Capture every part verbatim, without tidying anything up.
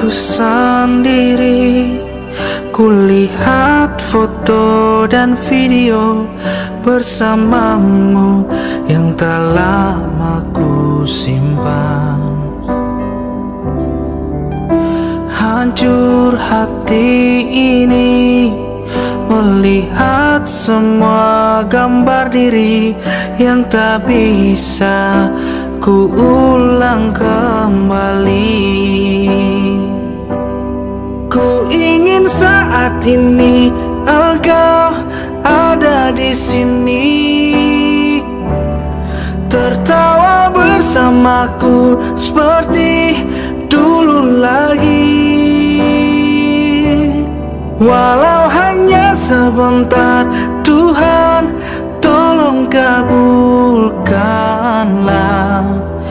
aku sendiri. Kulihat foto dan video bersamamu yang tak lama ku simpan. Hancur hati ini melihat semua gambar diri yang tak bisa ku ulang kembali. Ku ingin saat ini engkau ada di sini, tertawa bersamaku seperti dulu lagi. Walau hanya sebentar, Tuhan tolong kabulkanlah.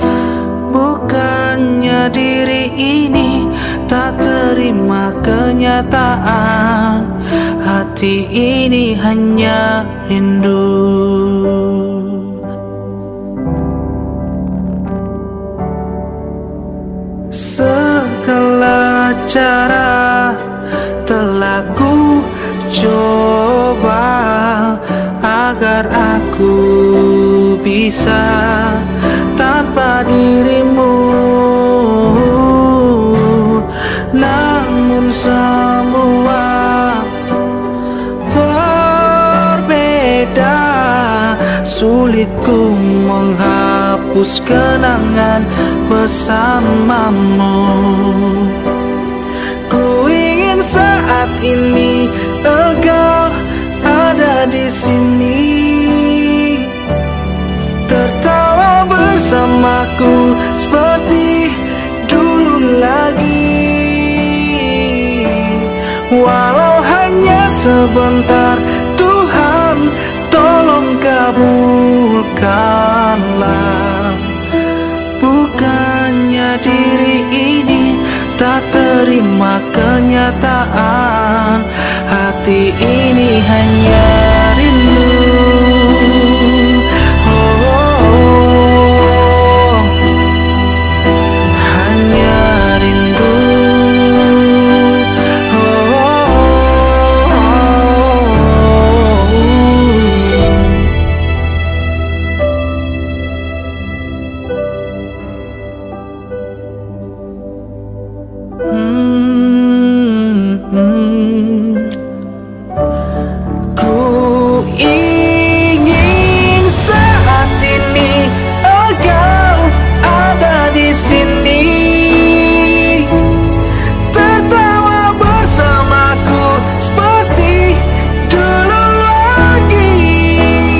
Bukannya diri ini tak terima kenyataan, hati ini hanya rindu. Segala cara telah ku coba agar aku bisa tanpa dirimu, namun semua berbeda. Sulit ku menghapus kenangan bersamamu. Ku ingin saat ini engkau ada di sini, tertawa bersamaku seperti dulu lagi. Walau hanya sebentar, Tuhan tolong kabulkanlah. Bukannya diri ini tak terima kenyataan, hati ini hanya rindu. Oh, oh, oh. Hanya rindu. Oh, oh, oh. Hmm, hmm. Ku ingin saat ini engkau ada di sini, tertawa bersamaku seperti dulu lagi.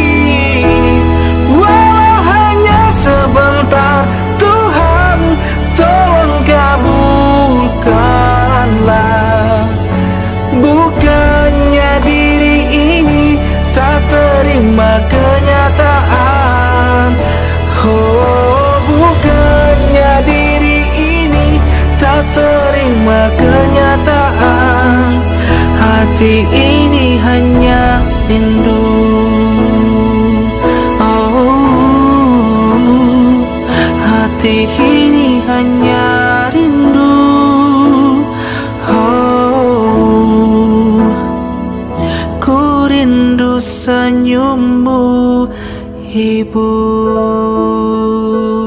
Walau hanya sebentar, Tuhan tolong kabulkanlah. Bukannya diri ini tak terima kenyataan. Oh, bukannya diri ini tak terima kenyataan, hati ini hanya rindu. Oh, hati ini hanya rindu. Oh, ku rindu senyummu, Ibu.